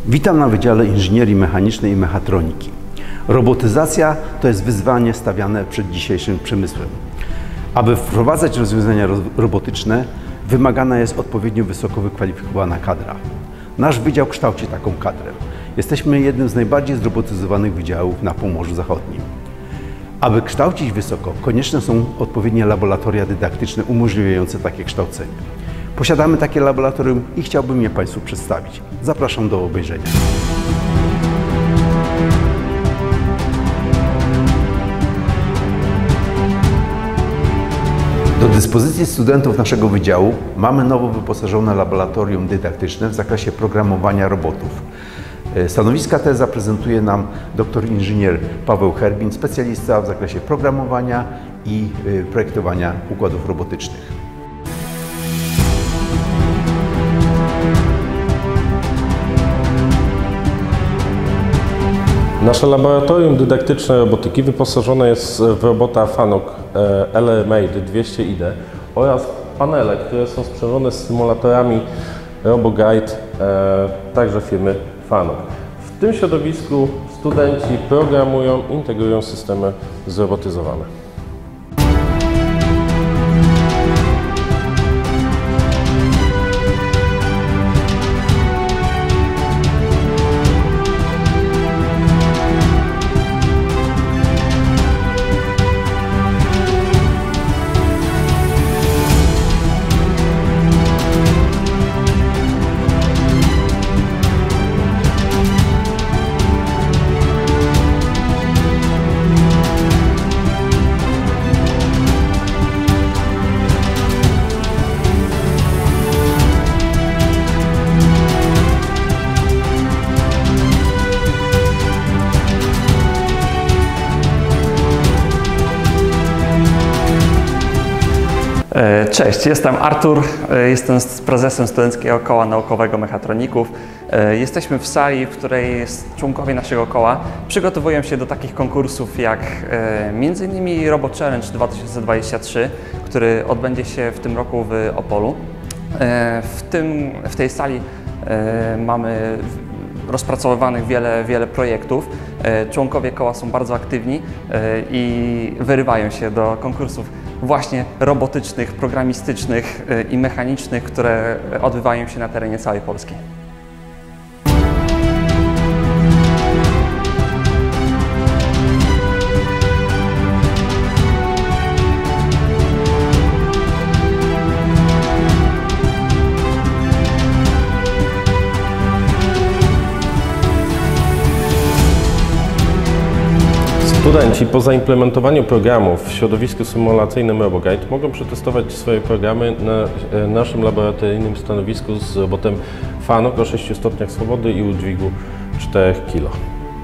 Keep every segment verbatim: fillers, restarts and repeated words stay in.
Witam na Wydziale Inżynierii Mechanicznej i Mechatroniki. Robotyzacja to jest wyzwanie stawiane przed dzisiejszym przemysłem. Aby wprowadzać rozwiązania robotyczne, wymagana jest odpowiednio wysoko wykwalifikowana kadra. Nasz wydział kształci taką kadrę. Jesteśmy jednym z najbardziej zrobotyzowanych wydziałów na Pomorzu Zachodnim. Aby kształcić wysoko, konieczne są odpowiednie laboratoria dydaktyczne umożliwiające takie kształcenie. Posiadamy takie laboratorium i chciałbym je Państwu przedstawić. Zapraszam do obejrzenia. Do dyspozycji studentów naszego wydziału mamy nowo wyposażone laboratorium dydaktyczne w zakresie programowania robotów. Stanowiska te zaprezentuje nam doktor inżynier Paweł Herbin, specjalista w zakresie programowania i projektowania układów robotycznych. Nasze laboratorium dydaktyczne robotyki wyposażone jest w robota Fanuc L R Made dwieście I D oraz panele, które są sprzężone z symulatorami RoboGuide, także firmy Fanuc. W tym środowisku studenci programują, integrują systemy zrobotyzowane. Cześć, jestem Artur, jestem prezesem Studenckiego Koła Naukowego Mechatroników. Jesteśmy w sali, w której członkowie naszego koła przygotowują się do takich konkursów jak między innymi Robot Challenge dwa tysiące dwudziesty trzeci, który odbędzie się w tym roku w Opolu. W, tym, w tej sali mamy rozpracowywanych wiele, wiele projektów. Członkowie koła są bardzo aktywni i wyrywają się do konkursów właśnie robotycznych, programistycznych i mechanicznych, które odbywają się na terenie całej Polski. Studenci po zaimplementowaniu programów w środowisku symulacyjnym RoboGuide mogą przetestować swoje programy na naszym laboratoryjnym stanowisku z robotem Fanuc o sześciu stopniach swobody i udźwigu czterech kilogramów.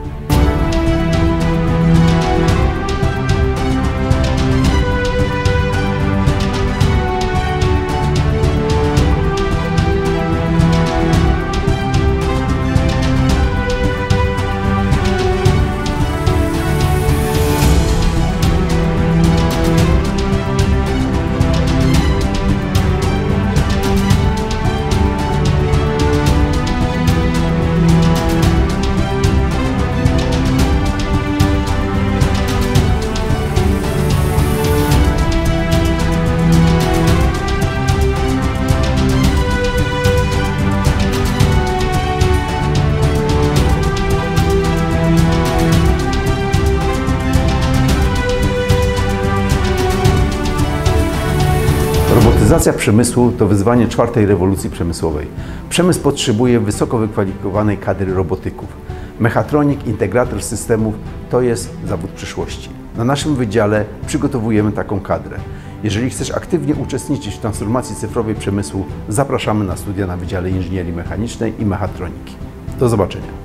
Robotyzacja przemysłu to wyzwanie czwartej rewolucji przemysłowej. Przemysł potrzebuje wysoko wykwalifikowanej kadry robotyków. Mechatronik, integrator systemów to jest zawód przyszłości. Na naszym wydziale przygotowujemy taką kadrę. Jeżeli chcesz aktywnie uczestniczyć w transformacji cyfrowej przemysłu, zapraszamy na studia na Wydziale Inżynierii Mechanicznej i Mechatroniki. Do zobaczenia.